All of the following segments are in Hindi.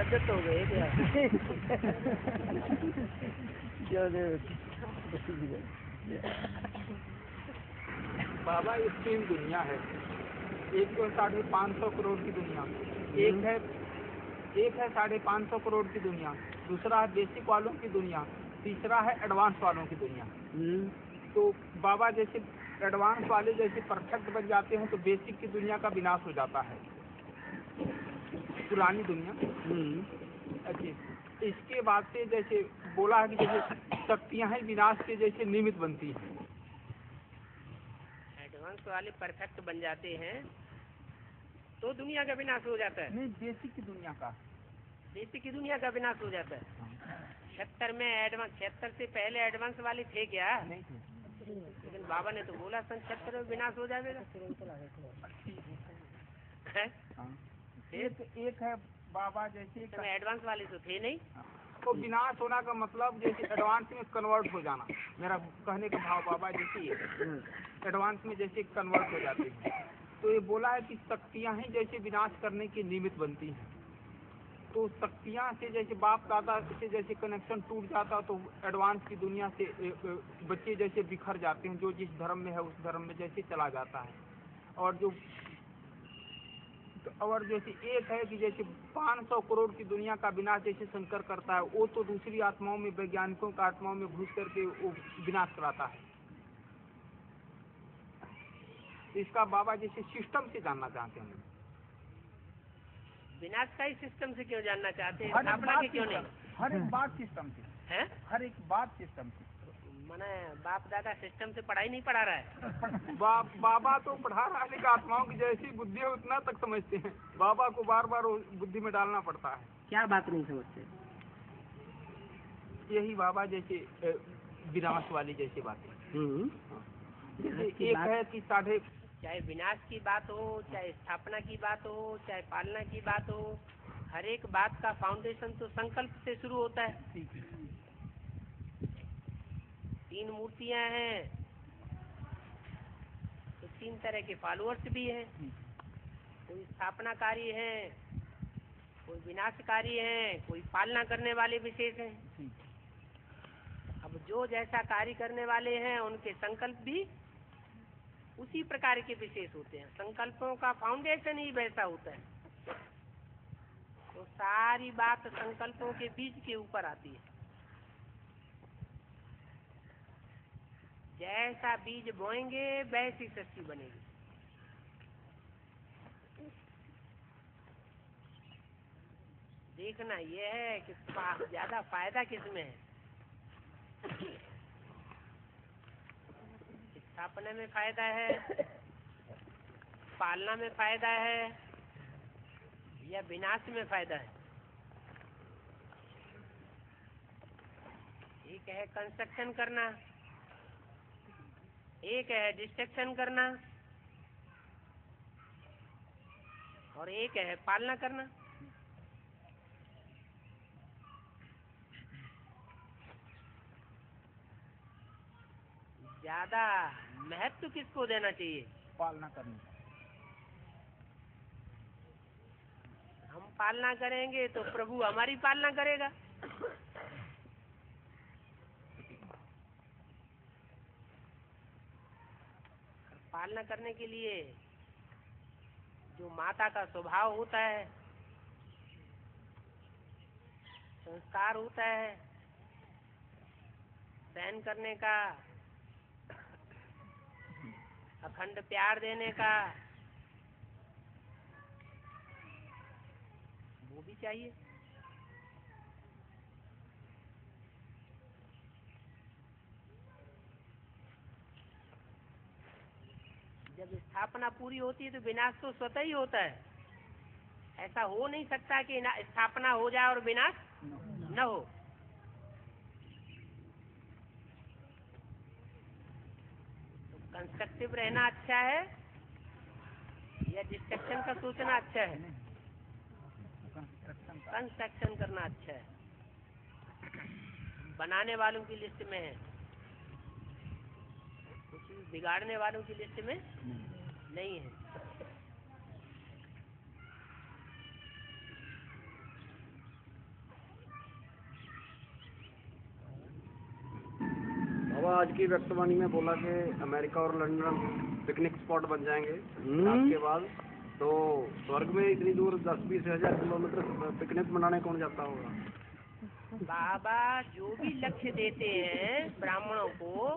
अध्यक्ष हो गए क्या? बाबा ये 3 दुनिया है। एक तो 550 करोड़ की दुनिया, एक है 550 करोड़ की दुनिया, दूसरा है बेसिक वालों की दुनिया, तीसरा है एडवांस वालों की दुनिया। तो बाबा जैसे एडवांस वाले जैसे परफेक्ट बन जाते हैं तो बेसिक की दुनिया का विनाश हो जाता है, पुरानी दुनिया। अच्छा, इसके बाद से जैसे बोला है कि जैसे शक्तियां हैं विनाश के जैसे निमित्त बनती हैं। एडवांस वाले परफेक्ट बन जाते हैं तो दुनिया का विनाश हो जाता है। नहीं, बेसिक की दुनिया का, बेसिक की दुनिया का विनाश हो जाता है। 76 में एडवांस, 76 से पहले एडवांस वाले थे क्या? नहीं थे, लेकिन बाबा ने तो बोला सन 76 में विनाश हो जाएगा। एक है बाबा जैसे एडवांस वाले तो थे नहीं। तो विनाश होना का मतलब जैसे एडवांस में कन्वर्ट हो जाना, मेरा कहने का भाव बाबा जैसे एडवांस में जैसे कन्वर्ट हो जाते हैं। तो ये बोला है कि शक्तियां ही जैसे विनाश करने के निमित्त बनती हैं। तो शक्तियां से जैसे बाप दादा से जैसे कनेक्शन टूट जाता तो एडवांस की दुनिया से बच्चे जैसे बिखर जाते हैं, जो जिस धर्म में है उस धर्म में जैसे चला जाता है। और जैसे एक है कि जैसे 500 करोड़ की दुनिया का विनाश जैसे शंकर करता है, वो तो दूसरी आत्माओं में, वैज्ञानिकों का आत्माओं में घुस करके वो विनाश कराता है। इसका बाबा जैसे सिस्टम से जानना चाहते हैं। विनाश का ही सिस्टम से क्यों जानना चाहते हैं? स्थापना के क्यों नहीं? हर एक बात सिस्टम से है, हर एक बात सिस्टम से। माने बाप दादा सिस्टम से पढ़ाई नहीं पढ़ा रहा है। बाबा तो पढ़ा रहा है, लेकिन आत्माओं की जैसी बुद्धि है उतना तक समझते हैं। बाबा को बार बार बुद्धि में डालना पड़ता है। क्या बात नहीं समझते? यही बाबा जैसे विनाश वाली जैसी बातें। जैसे एक है कि चाहे विनाश की बात हो, चाहे स्थापना की बात हो, चाहे पालना की बात हो, हर एक बात का फाउंडेशन तो संकल्प से शुरू होता है। 3 मूर्तियां हैं तो 3 तरह के फॉलोअर्स भी हैं। कोई स्थापनाकारी है, कोई विनाशकारी है, कोई पालना करने वाले विशेष हैं। अब जो जैसा कार्य करने वाले हैं उनके संकल्प भी उसी प्रकार के विशेष होते हैं। संकल्पों का फाउंडेशन ही वैसा होता है। तो सारी बात संकल्पों के बीज के ऊपर आती है। जैसा बीज बोएंगे वैसी सृष्टि बनेगी। देखना यह है कि ज्यादा फायदा किसमें है। स्थापना में फायदा है, पालना में फायदा है, या विनाश में फायदा है? एक है कंस्ट्रक्शन करना, एक है डिस्ट्रक्शन करना, और एक है पालना करना। ज्यादा महत्व किसको देना चाहिए? पालना करनी। हम पालना करेंगे तो प्रभु हमारी पालना करेगा। पालना करने के लिए जो माता का स्वभाव होता है, संस्कार होता है, सहन करने का, अखंड प्यार देने का, वो भी चाहिए। जब स्थापना पूरी होती है तो विनाश तो स्वतः ही होता है। ऐसा हो नहीं सकता कि स्थापना हो जाए और विनाश न हो। तो कंस्ट्रक्टिव रहना अच्छा है या डिस्ट्रक्शन का सोचना अच्छा है? कंस्ट्रक्शन करना अच्छा है। बनाने वालों की लिस्ट में है, कुछ बिगाड़ने वालों की लिस्ट में नहीं है। आज की व्यक्तवाणी में बोला कि अमेरिका और लंदन पिकनिक स्पॉट बन जाएंगे रात के बाद, तो स्वर्ग में इतनी दूर 10-20 हजार किलोमीटर पिकनिक मनाने कौन जाता होगा? बाबा जो भी लक्ष्य देते हैं ब्राह्मणों को,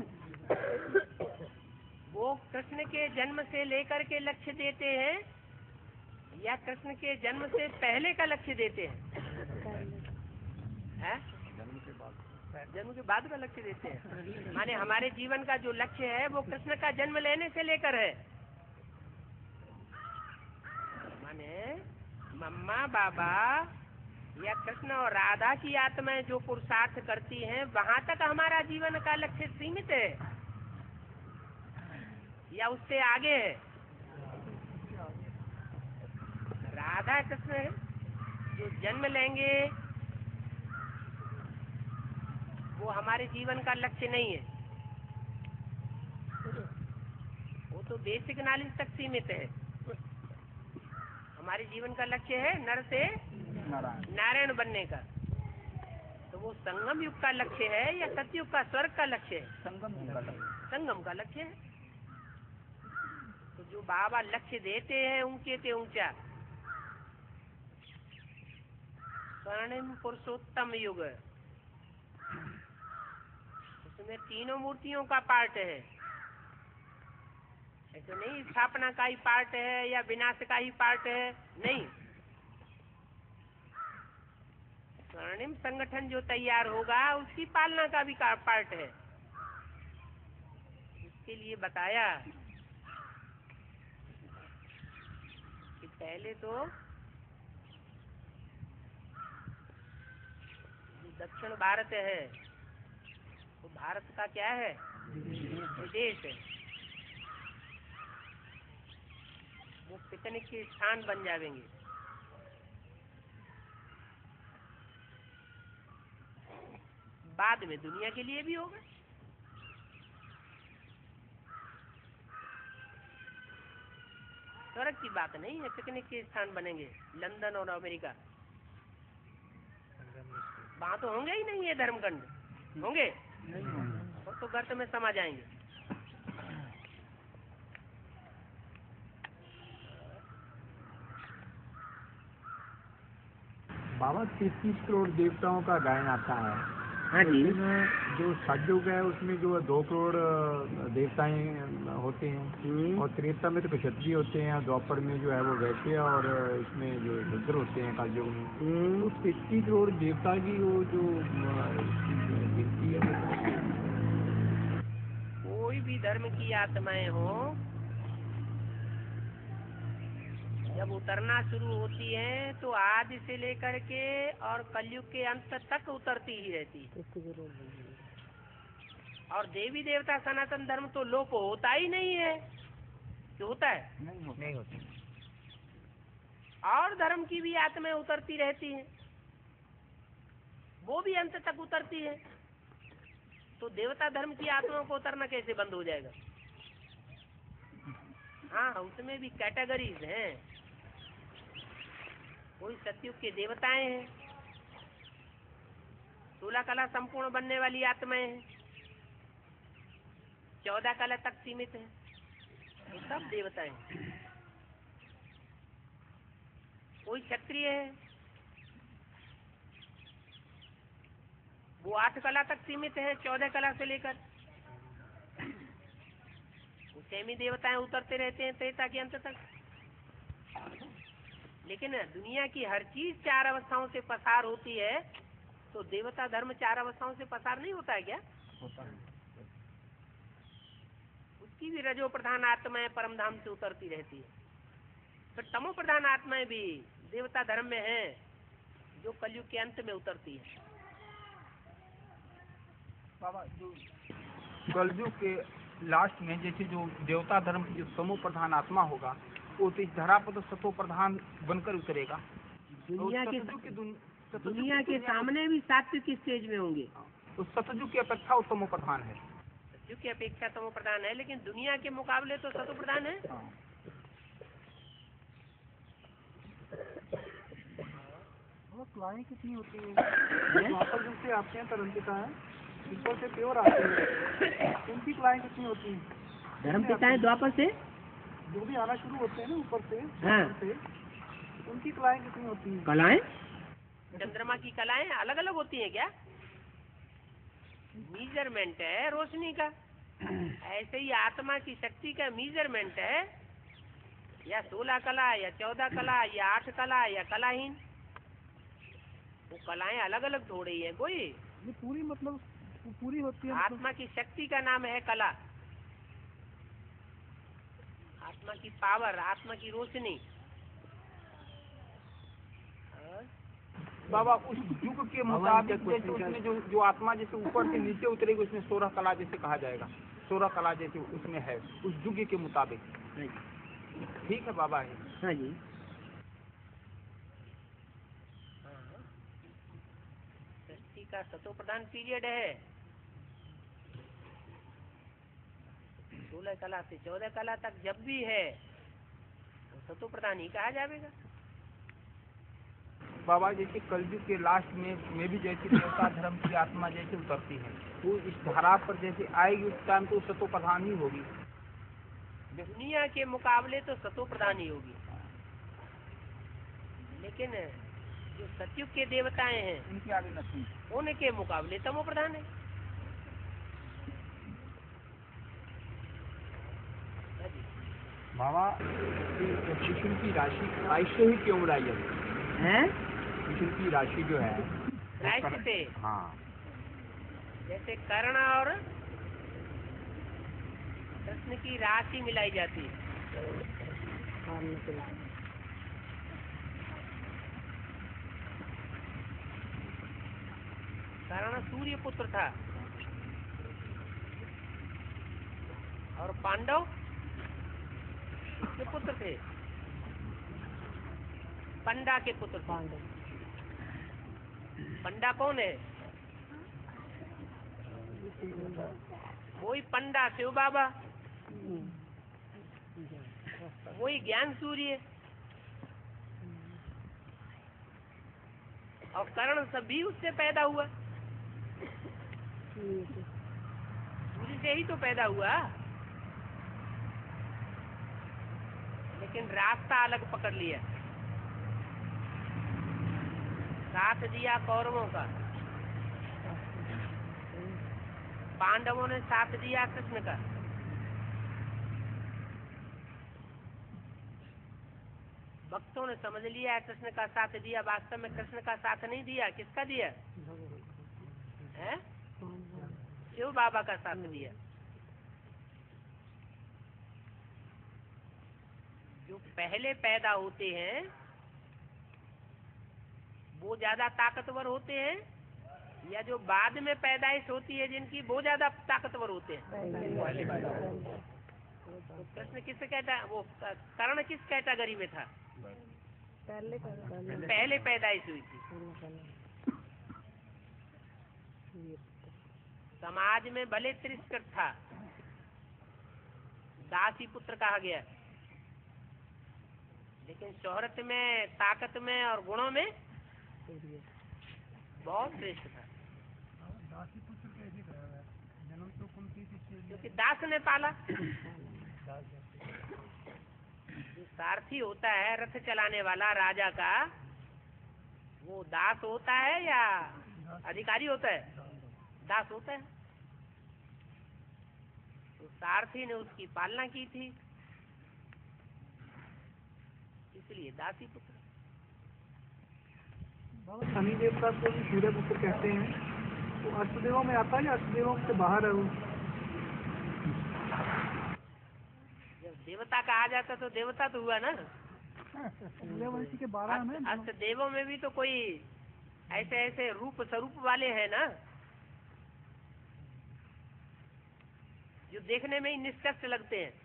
वो कृष्ण के जन्म से लेकर के लक्ष्य देते हैं या कृष्ण के जन्म से पहले का लक्ष्य देते हैं? जन्म के बाद का लक्ष्य देते हैं। माने हमारे जीवन का जो लक्ष्य है वो कृष्ण का जन्म लेने से लेकर है। माने मम्मा बाबा या कृष्ण और राधा की आत्माएं जो पुरुषार्थ करती हैं, वहाँ तक हमारा जीवन का लक्ष्य सीमित है या उससे आगे है? राधा कृष्ण जो जन्म लेंगे वो हमारे जीवन का लक्ष्य नहीं है, वो तो बेसिक नॉलेज तक सीमित है। हमारे जीवन का लक्ष्य है नर से नारायण बनने का। तो वो संगम युग का लक्ष्य है या सतयुग का स्वर्ग का लक्ष्य है? संगम का लक्ष्य है। तो जो बाबा लक्ष्य देते हैं ऊंचे से ऊंचा, स्वर्णिम पुरुषोत्तम युग, उसमें तीनों मूर्तियों का पार्ट है। ऐसे नहीं स्थापना का ही पार्ट है या विनाश का ही पार्ट है, नहीं। स्वर्णिम संगठन जो तैयार होगा उसकी पालना का भी पार्ट है। इसके लिए बताया कि पहले तो दक्षिण भारत है, तो भारत का क्या है? विदेश है। वो पिकनिक के स्थान बन जाएंगे। बाद में दुनिया के लिए भी होगा। स्वर्ग की बात नहीं है, पिकनिक के स्थान बनेंगे लंदन और अमेरिका। वहाँ तो होंगे ही नहीं ये धर्मकांड, होंगे तो गर्त में समा जाएंगे। बाबा 33 करोड़ देवताओं का गायन आता है। हाँ जी। जो सतयुग है उसमें जो 2 करोड़ देवताएं होते हैं, और त्रेता में तो क्षत्रिय होते हैं, द्वापर में जो है वो वैश्य, और इसमें जो शूद्र होते हैं कलयुग में। तो 33 करोड़ देवता की वो जो गिनती है, कोई भी धर्म की आत्माएं हो, जब उतरना शुरू होती है तो आदि से लेकर के और कलयुग के अंत तक उतरती ही रहती है। और देवी देवता सनातन धर्म तो लोप होता ही नहीं है। क्यों होता है? नहीं होता। और धर्म की भी आत्माएं उतरती रहती हैं, वो भी अंत तक उतरती है। तो देवता धर्म की आत्माओं को उतरना कैसे बंद हो जाएगा? हाँ, उसमें भी कैटेगरीज हैं। कोई सतयुग के देवताएं हैं, 16 कला संपूर्ण बनने वाली आत्माएं हैं, 14 कला तक सीमित है, ये सब देवताएं हैं। कोई क्षत्रिय है, वो 8 कला तक सीमित है, 14 कला से लेकर। सेमी देवताएं उतरते रहते हैं त्रेता के अंत तक। लेकिन दुनिया की हर चीज 4 अवस्थाओं से पसार होती है, तो देवता धर्म 4 अवस्थाओं से पसार नहीं होता है क्या? होता है। उसकी भी रजो प्रधान आत्माएं परम धाम से उतरती रहती है। तो तमो प्रधान आत्माएं भी देवता धर्म में हैं, जो कलयुग के अंत में उतरती है। बाबा जो कलयुग के लास्ट में जैसे जो देवता धर्म की समो प्रधान आत्मा होगा, वो तो इस धरा पर तो सतो प्रधान बनकर उतरेगा। दुनिया के सामने भी सात्विक की स्टेज में होंगे। तो सतयुग की अपेक्षा वो समो प्रधान है। सतयुग की अपेक्षा तमो प्रधान है, लेकिन दुनिया के मुकाबले तो सतो प्रधान है। वो क्लाएं कितनी होती है? से आते हैं तरंतिका है ऊपर से प्योर आती है, उनकी कलाएं कितनी होती हैं? धर्म पिताएं द्वापर से जो भी आना शुरू होते हैं ना ऊपर से, हाँ। ऊपर से, उनकी कलाएं कितनी होती हैं? कलाएं, चंद्रमा की कलाएं अलग अलग होती हैं क्या? मीजरमेंट है रोशनी का, ऐसे ही आत्मा की शक्ति का मीजरमेंट है, या 16 कला या 14 कला या 8 कला या कलाहीन, वो कलाएं अलग अलग थोड़ी है कोई। ये पूरी मतलब पूरी होती है, आत्मा की शक्ति का नाम है कला, आत्मा की पावर, आत्मा की रोशनी। बाबा उस युग के मुताबिक जैसे उसमें जो आत्मा जैसे ऊपर से नीचे उतरेगी उसमें 16 कला जैसे कहा जाएगा, 16 कला जैसे उसमें है उस युग के मुताबिक। ठीक है बाबा है। हाँ जी। सृष्टि का सतो प्रधान पीरियड है, 16 कला से 14 कला तक जब भी है तो सतो प्रधान ही कहा जाएगा। बाबा जैसे कलयुग के लास्ट में भी जैसे देवता धर्म की आत्मा जैसे उतरती है, वो इस धारा पर जैसे आएगी उस टाइम तो सतो प्रधान ही होगी। दुनिया के मुकाबले तो सतो प्रधान ही होगी, लेकिन जो सतयुग के देवताएं हैं उनकी आगे नहीं, उनके मुकाबले तमो प्रधान है। बाबा शिशु की राशि ऐसे ही क्यों बनाई है? शिशु की राशि जो है राशि से, हाँ, जैसे कर्ण और कृष्ण की राशि मिलाई जाती है। कर्ण सूर्य पुत्र था और पांडव किसके पुत्र थे? पंडा के पुत्र थे। पंडा कौन है? वही पंडा शिव बाबा, वही ज्ञान सूर्य, और कर्ण सभी उससे पैदा हुआ, सूर्य से ही तो पैदा हुआ, लेकिन रास्ता अलग पकड़ लिया। साथ दिया कौरवों का, पांडवों ने साथ दिया कृष्ण का। भक्तों ने समझ लिया कृष्ण का साथ दिया, वास्तव में कृष्ण का साथ नहीं दिया, किसका दिया है? शिव बाबा का साथ दिया। जो पहले पैदा होते हैं वो ज्यादा ताकतवर होते हैं, या जो बाद में पैदाइश होती है जिनकी वो ज्यादा ताकतवर होते हैं? तो कृष्ण किस वो कर्ण किस कैटेगरी में था? पहले पैदाइश हुई थी। समाज में भले तिरस्कृत था, दासी पुत्र कहा गया, लेकिन शोहरत में, ताकत में और गुणों में बहुत श्रेष्ठ था। दासी पुत्र कैसे कराया? जन्म तो कुंती थी, क्योंकि दास ने पाला। जो सारथी होता है रथ चलाने वाला राजा का, वो दास होता है या अधिकारी होता है? दास होता है। तो सारथी ने उसकी पालना की थी, इसलिए दासी पुत्र। शनि देवता को भी सूर्य पुत्र कहते हैं, तो अष्टदेवों में आता है या अष्टदेवों से बाहर है वो? जब देवता का आ जाता तो देवता तो हुआ ना। सूर्यवंशी के 12 में अष्टदेवों में भी तो कोई ऐसे ऐसे रूप स्वरूप वाले हैं ना, जो देखने में ही निष्कर्ष लगते हैं।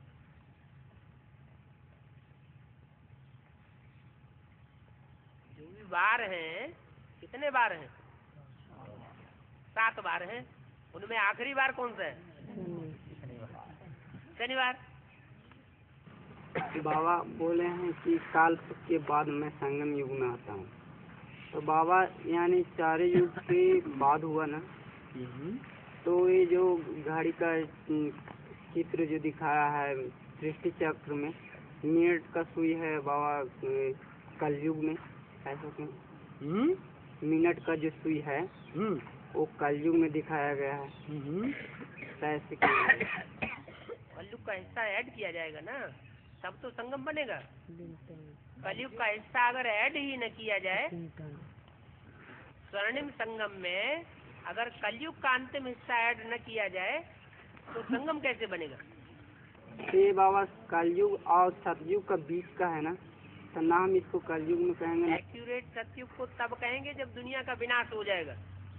जो भी बार हैं, कितने बार हैं? 7 बार हैं। उनमें आखिरी बार कौन सा है? शनिवार। बाबा बोले हैं कि काल के बाद मैं संगम युग में आता हूँ, तो बाबा यानी 4 युग के बाद हुआ ना? तो ये जो घड़ी का चित्र जो दिखाया है सृष्टि चक्र में, मिनट का सुई है बाबा कलयुग में, ऐसा क्यों? मिनट का जो सुई है वो कलयुग में दिखाया गया है, ऐसे क्यों? कलयुग का हिस्सा ऐड किया जाएगा ना, तब तो संगम बनेगा। कलयुग का हिस्सा अगर ऐड ही न किया जाए, स्वर्णिम संगम में अगर कलयुग का अंतिम हिस्सा ऐड न किया जाए तो संगम कैसे बनेगा? ये बाबा कलयुग और सतयुग का बीच का है ना, तो ना हम इसको कलयुग में कहेंगे ना। एक्यूरेट सतयुग को तब कहेंगे जब दुनिया का विनाश हो जाएगा,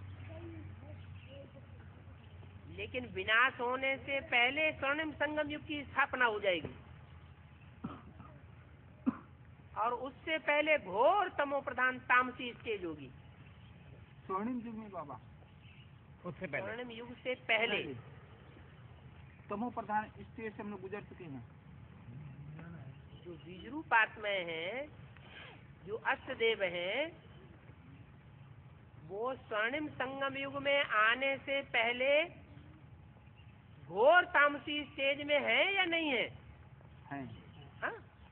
लेकिन विनाश होने से पहले स्वर्णिम संगम युग की स्थापना हो जाएगी, और उससे पहले घोर तमो प्रधान तामसी स्टेज होगी। स्वर्णिम युग में बाबा, उससे पहले स्वर्णिम युग से पहले तमो प्रधान स्टेज से हम लोग गुजर चुके हैं। जो विजरूपात में है, जो अष्टदेव हैं, वो स्वर्णिम संगम युग में आने से पहले घोर तामसी स्टेज में है या नहीं है? हाँ?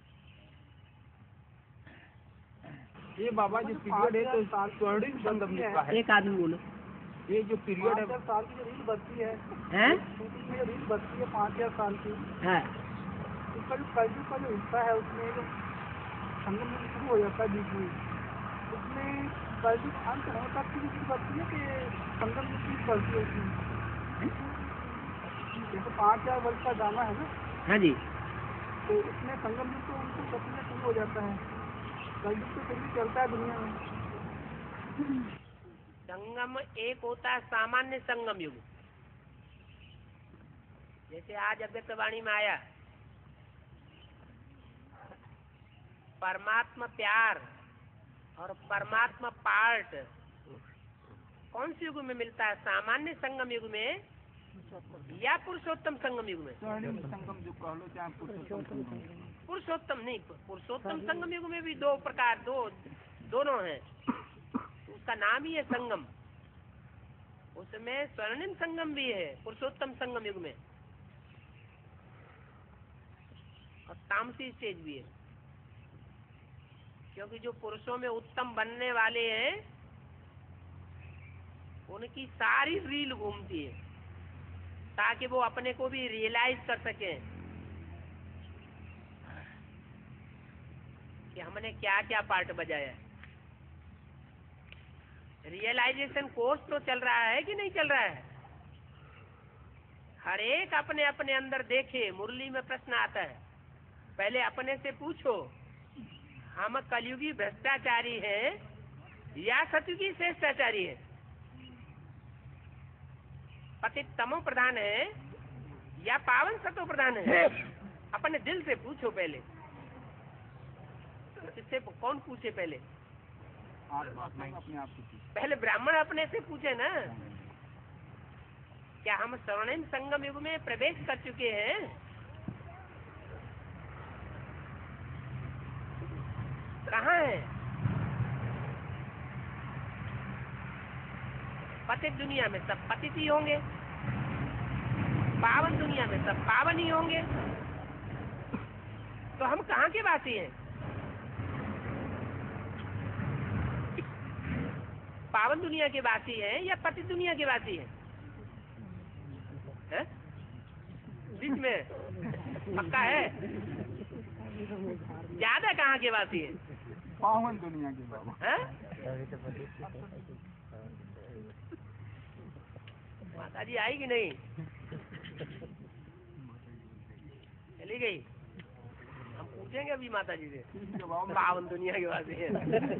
ये बाबा जो पीरियड है तो स्वर्णिम संगम युग का है। एक आदमी बोलो। ये जो पीरियड है, साल की जो रील बचती है, शूटिंग में जो रील बचती है 5000 साल की, उसका जो कलयुग का जो हिस्सा है उसमें जो संगम युग शुरू हो जाता है बीच में, उसमें कलयुग अंत होने तक की रील बचती है कि संगम युग की चलती है उसमें? जैसे 5000 वर्ष का ड्रामा है ना। हाँ जी। तो उसमें संगम युग तो उनको बचना शुरू हो जाता है, कलयुग तो फिर भी चलता है दुनिया में। संगम एक होता है सामान्य संगम युग, जैसे आज अव्यक्तवाणी में आया परमात्मा प्यार और परमात्मा पार्ट कौन से युग में मिलता है? सामान्य संगम युग में या पुरुषोत्तम संगम युग में? स्वर्णिम संगम युग कह लो चाहे पुरुषोत्तम संगम। पुरुषोत्तम नहीं, पुरुषोत्तम संगम युग में भी दो प्रकार, दोनों हैं, उसका नाम ही है संगम। उसमें स्वर्णिम संगम भी है पुरुषोत्तम संगम युग में, और तामसी स्टेज भी है, क्योंकि जो पुरुषों में उत्तम बनने वाले हैं उनकी सारी रील घूमती है ताकि वो अपने को भी रियलाइज कर सके कि हमने क्या क्या पार्ट बजाया है। रियलाइजेशन कोर्स तो चल रहा है कि नहीं चल रहा है? हर एक अपने अपने अंदर देखे। मुरली में प्रश्न आता है, पहले अपने से पूछो हम कलयुगी भ्रष्टाचारी हैं या सतयुगी श्रेष्ठाचारी है? पतित तमो प्रधान है या पावन सतो प्रधान है? अपने दिल से पूछो पहले। इससे कौन पूछे? पहले ब्राह्मण अपने से पूछे ना, क्या हम स्वर्णिम संगम युग में प्रवेश कर चुके हैं? कहाँ है? पतित दुनिया में सब पतित ही होंगे, पावन दुनिया में सब पावन ही होंगे, तो हम कहाँ के वासी हैं? पावन दुनिया के वासी हैं या पतित दुनिया के वासी हैं? बीच में पक्का है? ज्यादा कहाँ के वासी हैं? पावन दुनिया के बाबा। माता जी आई कि नहीं? चली गई? हम पूछेंगे अभी माता जी से, पावन दुनिया के वासी हैं।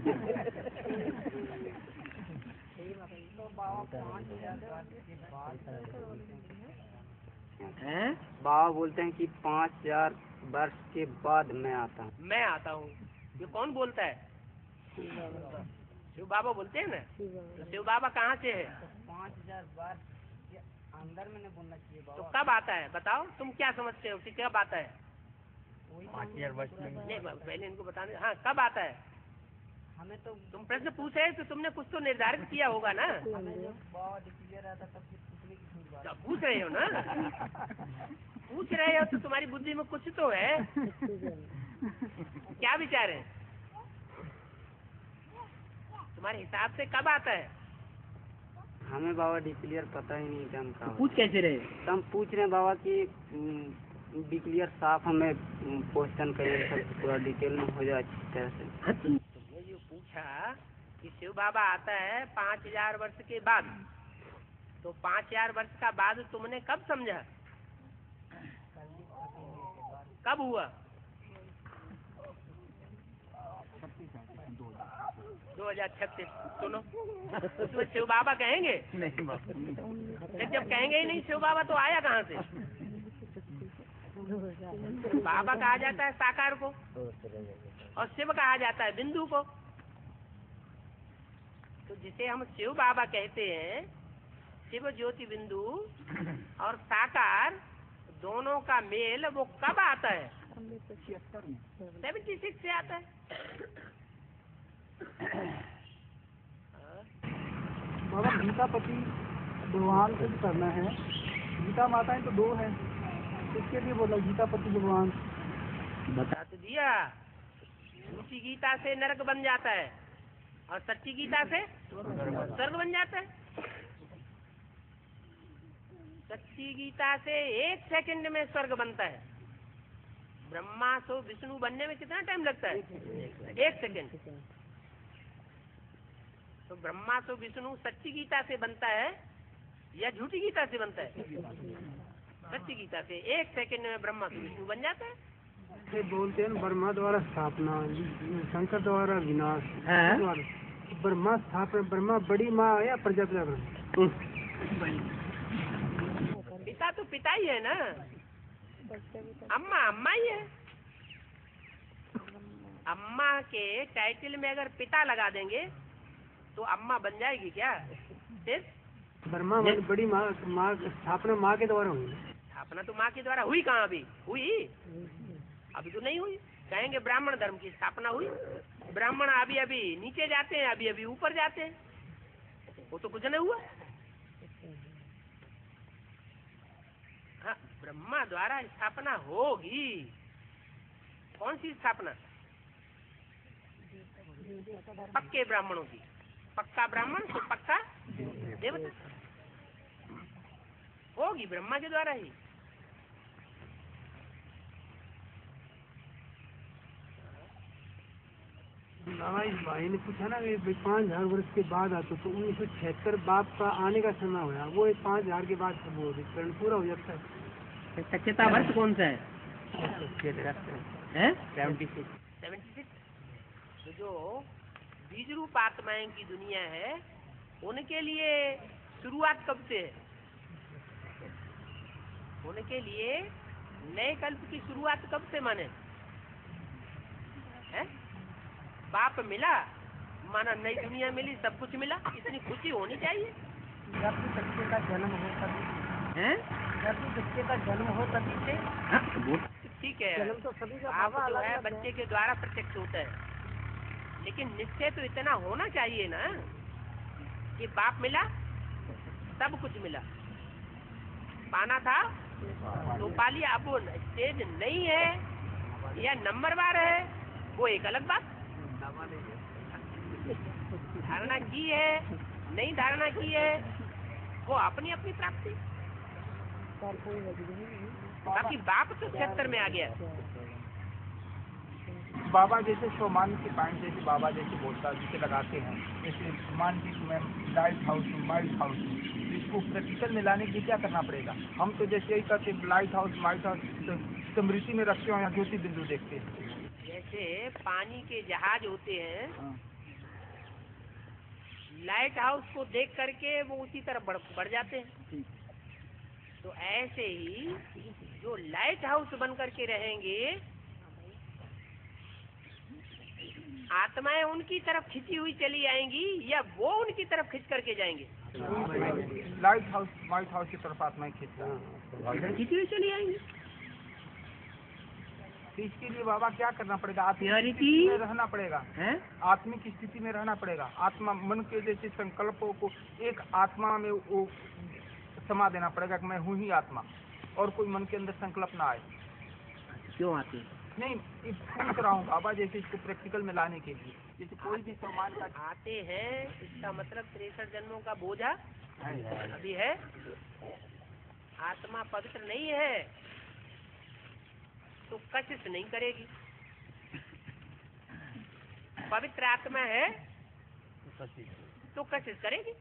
बाबा बोलते हैं कि 5000 वर्ष के बाद मैं आता हूँ। मैं आता हूँ, ये कौन बोलता है? शिव बाबा बोलते हैं ना। तो शिव बाबा कहाँ से है? 5000 वर्ष के अंदर में नहीं बोलना चाहिए बाबा। तो कब आता है बताओ? तुम क्या समझते हो कि कब आता है? 5000 वर्ष में नहीं, पहले इनको बताने। हाँ, कब आता है? हमें तो तुम प्रश्न पूछ रहे तो तुमने कुछ तो निर्धारित किया होगा ना। तो पूछ रहे हो ना, पूछ रहे हो तो तुम्हारी बुद्धि में कुछ तो है। क्या विचार है तुम्हारे हिसाब से, कब आता है? हमें बाबा डिक्लियर पता ही नहीं हम कहा। पूछ कैसे रहे? तो हम पूछ रहे हैं बाबा कि डिक्लियर साफ हमें क्वेश्चन करिए, सब पूरा डिटेल में हो जाए अच्छी तरह से। तुमने जो पूछा कि शिव बाबा आता है 5000 वर्ष के बाद, तो 5000 वर्ष का बाद तुमने कब समझा, कब हुआ? 2036। सुनो, उसमें शिव बाबा कहेंगे नहीं? जब कहेंगे ही नहीं शिव बाबा तो आया कहाँ से? बाबा कहा जाता है साकार को, और शिव कहा जाता है बिंदु को। तो जिसे हम शिव बाबा कहते हैं, शिव ज्योति बिंदु और साकार दोनों का मेल वो कब आता है? 76 से आता है। बाबा गीतापति भगवान को भी करना है, गीता माताएं तो 2 हैं, इसके लिए बोला गीतापति भगवान। बता तो दिया, झूठी गीता से नरक बन जाता है और सच्ची गीता से स्वर्ग बन जाता है। सच्ची गीता से 1 सेकंड में स्वर्ग बनता है। ब्रह्मा से विष्णु बनने में कितना टाइम लगता है? 1 सेकंड। तो ब्रह्मा से विष्णु सच्ची गीता से बनता है या झूठी गीता से बनता है? सच्ची गीता से 1 सेकंड में ब्रह्मा से विष्णु बन जाता है। ये बोलते हैं ब्रह्मा द्वारा स्थापना, शंकर द्वारा विनाश। ब्रह्मा स्थापना, ब्रह्मा बड़ी माँ या प्रजापिता ब्रह्मा? पिता तो पिता ही है ना, अम्मा अम्मा ही है। अम्मा के टाइटल में अगर पिता लगा देंगे तो अम्मा बन जाएगी क्या? सिर्फ ब्रह्मा बड़ी माँ, स्थापना माँ के द्वारा हुई। स्थापना तो माँ के द्वारा हुई कहाँ? अभी हुई? अभी तो नहीं हुई। कहेंगे ब्राह्मण धर्म की स्थापना हुई। ब्राह्मण अभी अभी नीचे जाते हैं, अभी अभी ऊपर जाते हैं, वो तो कुछ नहीं हुआ। हाँ, ब्रह्मा द्वारा स्थापना होगी। कौन सी स्थापना? पक्के ब्राह्मणों की। पक्का ब्राह्मण तो पक्का देवता होगी ब्रह्मा के द्वारा ही। बाबा इस भाई ने पूछा ना कि 5000 वर्ष के बाद आता, तो 1976 बाप का आने का समय हुआ, वो 5000 के बाद सब वो पूरा हो जाता है। सच्चेता वर्ष कौन सा है? 76। तो जो बीज रूप आत्माएं की दुनिया है, उनके लिए शुरुआत कब से है? उनके लिए नए कल्प की शुरुआत कब से माने? है? बाप मिला माना नई दुनिया मिली, सब कुछ मिला, इतनी खुशी होनी चाहिए। जब भी बच्चे का जन्म हो तभी हैं? जब भी बच्चे का जन्म हो तभी से। ठीक है, जन्म तो सभी का बाप जो है बच्चे के द्वारा प्रत्यक्ष होता है, लेकिन निश्चय तो इतना होना चाहिए ना कि बाप मिला सब कुछ मिला, पाना था तो पा लिया। अब वो स्टेज नहीं है या नंबरवार है, वो एक अलग बात। धारणा की है नहीं धारणा की है, वो अपनी अपनी प्राप्ति। बाकी बाप तो क्षेत्र में आ गया। बाबा जैसे स्वमान की पॉइंट जैसे बाबा जैसे बोलता जिसे लगाते हैं, जैसे मान की मैं लाइट हाउस हूँ, माइट हाउस हूँ, इसको प्रैक्टिकल में लाने के लिए क्या करना पड़ेगा? हम तो जैसे यही करते लाइट हाउस माइट हाउस स्मृति में रखते हो या ज्योति बिंदु देखते हैं। जैसे पानी के जहाज होते हैं, लाइट हाउस को देख करके वो उसी तरफ बढ़ जाते हैं। तो ऐसे ही जो लाइट हाउस बन करके रहेंगे, आत्माएं उनकी तरफ खिंची हुई चली आएंगी या वो उनकी तरफ खिंच करके जाएंगे? लाइट हाउस माइट हाउस की तरफ आत्माएं खिंची हुई चली आएंगी। तो इसके लिए बाबा क्या करना पड़ेगा? आत्मिक Purity? स्थिति में रहना पड़ेगा, हैं? आत्मिक स्थिति में रहना पड़ेगा। आत्मा मन के जैसे संकल्पों को एक आत्मा में वो समा देना पड़ेगा कि मैं हूँ ही आत्मा, और कोई मन के अंदर संकल्प ना आए। क्यों आते हैं? नहीं, इस पूछ रहा हूँ बाबा, जैसे इसको प्रैक्टिकल में लाने के लिए, जैसे कोई भी सम्मान का आते हैं, इसका मतलब 63 जन्मों का बोझा अभी है। आत्मा पवित्र नहीं है तो कशिश नहीं करेगी। पवित्र आत्मा है तो कशिश करेगी।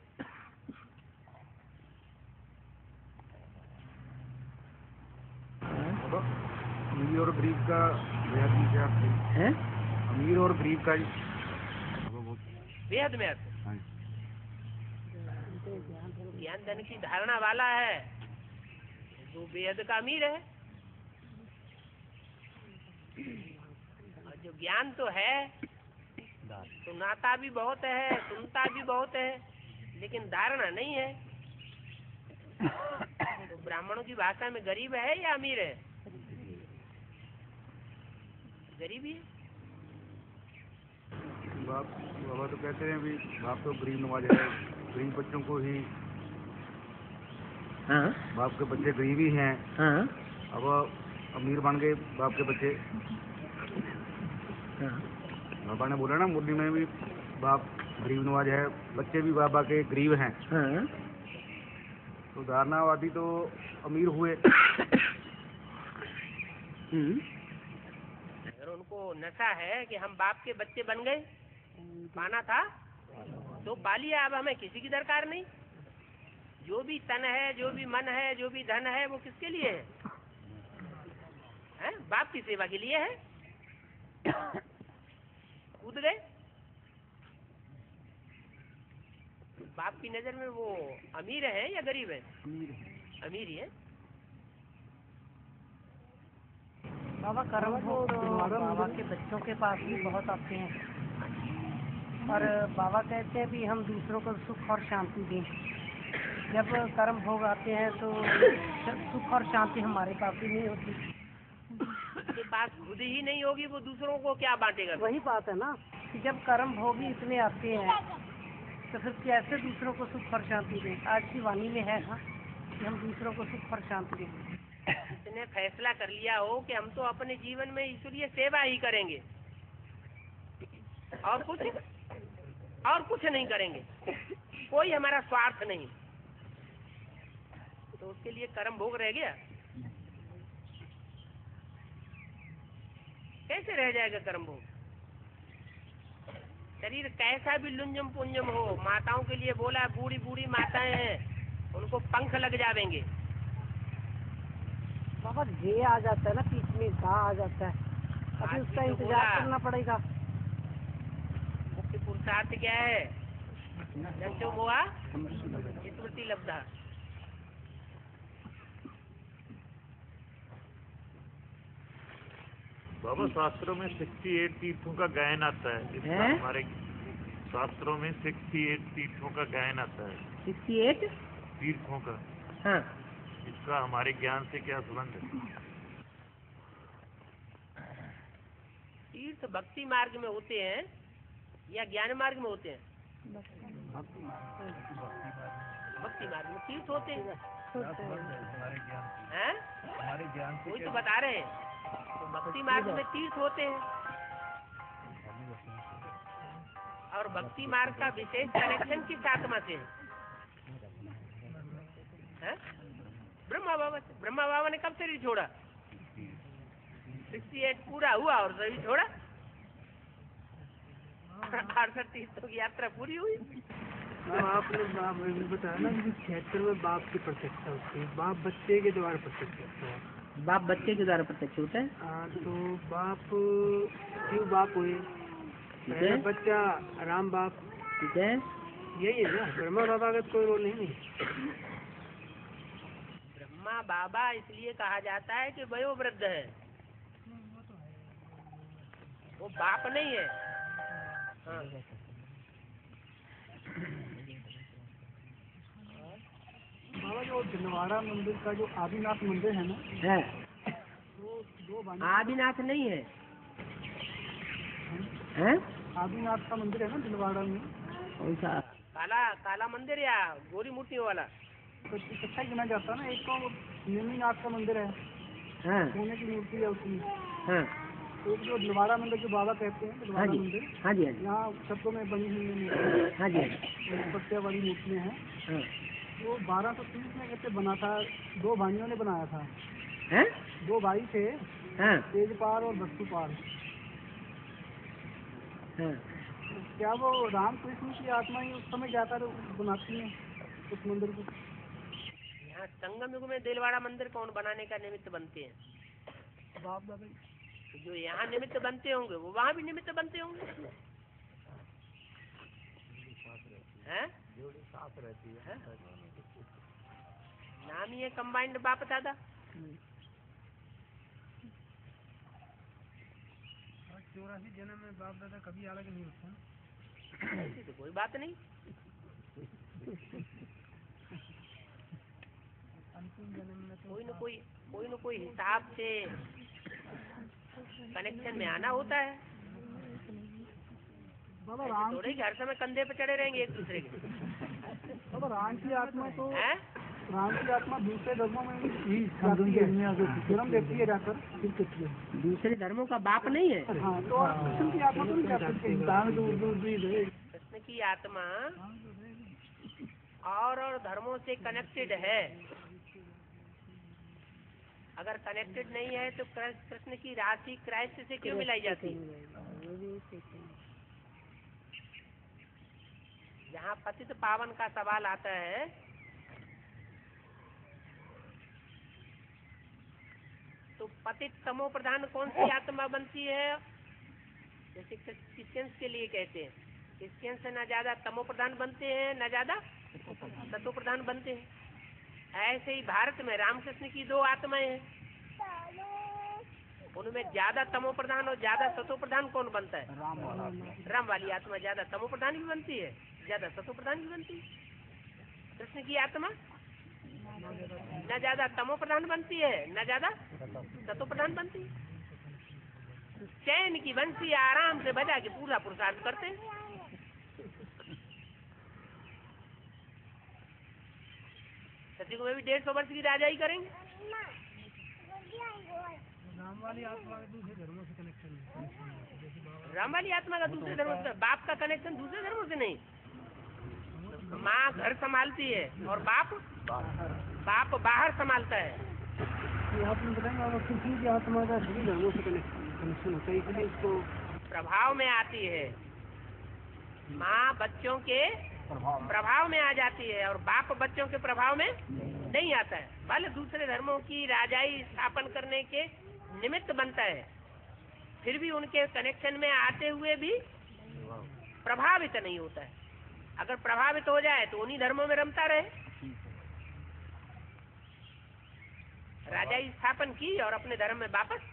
अमीर और गरीब का बेहद क्या है? अमीर और गरीब का बेहद में अर्थ। ज्ञान धन की धारणा वाला है वो बेहद का अमीर है, और जो ज्ञान तो है सुनाता भी बहुत है, सुनता भी बहुत है, लेकिन धारणा नहीं है। तो ब्राह्मणों की भाषा में गरीब है या अमीर है? गरीब ही है। बाबा तो कहते हैं भी बाप तो गरीब नवाज है, गरीब बच्चों को ही, हाँ बाप के बच्चे गरीब ही हैं। हाँ अब अमीर बन गए बाप के बच्चे। हाँ। बाबा ने बोला ना मुरली में भी बाप गरीब नवाज है, बच्चे भी बाबा के गरीब हैं। हाँ। तो धारणावादी तो अमीर हुए। अगर उनको नशा है कि हम बाप के बच्चे बन गए, पाना था तो पा लिया, अब हमें किसी की दरकार नहीं। जो भी तन है, जो भी मन है, जो भी धन है, वो किसके लिए है? बाप की सेवा के लिए है। कूद गए। बाप की नजर में वो अमीर है या गरीब है? अमीर ही है। बाबा कर्म भोग तो बाबा के बच्चों के पास भी बहुत आते हैं, और बाबा कहते हैं भी हम दूसरों को सुख और शांति दें। जब कर्म भोग आते हैं तो सुख और शांति हमारे पास भी नहीं होती। उसके पास खुद ही नहीं होगी, वो दूसरों को क्या बांटेगा? वही बात है ना कि जब कर्म भोग ही इतने आते हैं तो फिर कैसे दूसरों को सुख और शांति दें? आज की वाणी में है ना कि हम दूसरों को सुख और शांति दें। इसने फैसला कर लिया हो कि हम तो अपने जीवन में ईश्वरीय सेवा ही करेंगे और कुछ नहीं करेंगे, कोई हमारा स्वार्थ नहीं, तो उसके लिए कर्म भोग रह गया? कैसे रह जाएगा कर्म भोग? शरीर कैसा भी लुंजम पुंजम हो, माताओं के लिए बोला, बूढ़ी बूढ़ी माताएं हैं, उनको पंख लग जाएंगे। बाबा जे आ जाता है ना, बीच में गा आ जाता है, अभी उसका इंतजार करना पड़ेगा। मुख्य पुरुषार्थ क्या है? जंचो मोआ स्मृति लब्धा। बाबा शास्त्रों में 68 तीर्थों का गायन आता है। इसका हमारे शास्त्रों में 68 तीर्थों का गायन आता है। 68 तीर्थों का। हाँ। इसका हमारे ज्ञान से क्या संबंध है? तीर्थ भक्ति मार्ग में होते हैं या ज्ञान मार्ग में होते हैं? भक्ति मार्ग में तीर्थ होते हैं। हैं? कोई तो बता रहे हैं, तो भक्ति मार्ग में तीर्थ होते हैं। और भक्ति मार्ग का विशेष कनेक्शन किस आत्मा से है? ब्रह्मा बाबा से। ब्रह्मा बाबा ने कब शरीर छोड़ा? 68 पूरा हुआ और शरीर छोड़ा। 68 तीर्थों की यात्रा पूरी हुई। आपने बाप ने भी बताया ना कि क्षेत्र में बाप की प्रत्यक्षता होती है, बाप बच्चे के द्वारा प्रत्यक्ष होता है। बाप बच्चे के द्वारा प्रत्यक्ष होता है। तो बाप क्यों बाप हुए? पहला बच्चा राम बाप, ठीक है, यही है ना। ब्रह्मा बाबा का कोई रोल नहीं। ब्रह्मा बाबा इसलिए कहा जाता है कि वयोवृद्ध है, वो बाप नहीं है। हाँ। बाबा जो दिलवाड़ा मंदिर का जो आदिनाथ मंदिर है ना, है वो आदिनाथ नहीं है, हैं? आदिनाथ का मंदिर है ना दिलवाड़ा में। कौन सा? काला मंदिर या गोरी मूर्तियों वाला? तो इकट्ठा गिना जाता है ना। एक तो नेमीनाथ का मंदिर है, हाँ सोने की मूर्ति है उसमें। हाँ एक जो दिलवाड़ा मंदिर जो बाबा कहते हैं, हाँ दिलवाड़ा जी मंदिर, हाँ जी हाँ जी यहाँ छत्रों में बनी हुई मूर्ति, हाँ जी पत्ते वाली मूर्तियाँ हैं। हाँ। वो 1230 में कैसे बना था, 2 भाइयों ने बनाया था। हैं? 2 भाई थे, हाँ तेजपाल और बस्तुपाल। हाँ। क्या वो रामकृष्ण की आत्मा ही उस समय जाकर बनाती है उस मंदिर को? यहाँ संगम युग में दिलवाड़ा मंदिर कौन बनाने का निमित्त बनते हैं? बाप दादा जो यहाँ निमित्त बनते होंगे वो वहाँ भी निमित्त बनते होंगे, हैं? हैं? नाम ही है कंबाइंड बाप दादा। 84 जन्म में बाप दादा कभी अलग नहीं होता। ऐसी तो कोई बात नहीं। अंतिम जन्म में तो कोई न कोई हिसाब से कनेक्शन में आना होता है। बाबा ऐसे राम थोड़े कि हर समय कंधे पे चढ़े रहेंगे एक दूसरे के, बाबा राम की आत्मा तो हैं? राम की आत्मा दूसरे धर्मों में ही जाती है, जन्म देती है जाकर। दूसरे धर्मों का बाप नहीं है। हाँ तो और कृष्ण की आत्मा तो नहीं जा सकती। कृष्ण की आत्मा और धर्मों से कनेक्टेड है। अगर कनेक्टेड नहीं है तो कृष्ण की राशि क्राइस्ट से क्यों मिलाई जाती है? जहाँ पतित पावन का सवाल आता है तो पतित तमो प्रधान कौन सी आत्मा बनती है? जैसे क्रिश्चियंस के लिए कहते हैं, क्रिश्चियंस न ज्यादा तमो प्रधान बनते हैं न ज्यादा सतो प्रधान बनते हैं। ऐसे ही भारत में रामकृष्ण की 2 आत्माएं हैं, उनमें ज्यादा तमो प्रधान और ज्यादा सतो प्रधान कौन बनता है? राम वाली आत्मा ज्यादा तमो प्रधान भी बनती है, ज्यादा सतो प्रधान भी बनती है। कृष्ण की आत्मा न ज्यादा तमो प्रधान बनती है न ज्यादा सतो प्रधान बनती है। चैन की बंसी आराम से बजा के पूरा पुरुषार्थ करते हैं। सतयुग में भी 150 वर्ष की राजाई करेंगे। राम वाली आत्मा का दूसरे धर्मों से कनेक्शन है। राम वाली आत्मा का दूसरे धर्मों से, बाप का कनेक्शन दूसरे धर्मों से नहीं। माँ घर संभालती है और बाप बाहर संभालता है। आपने बताया कृष्ण की आत्मा का सभी धर्मों से कनेक्शन होता है, इसलिए उसको प्रभाव में आती है। माँ बच्चों के प्रभाव में आ जाती है और बाप बच्चों के प्रभाव में नहीं आता है। भले दूसरे धर्मों की राजाई स्थापन करने के निमित्त बनता है, फिर भी उनके कनेक्शन में आते हुए भी प्रभावित नहीं होता है। अगर प्रभावित हो जाए तो उन्हीं धर्मों में रमता रहे। राजाई स्थापन की और अपने धर्म में वापस।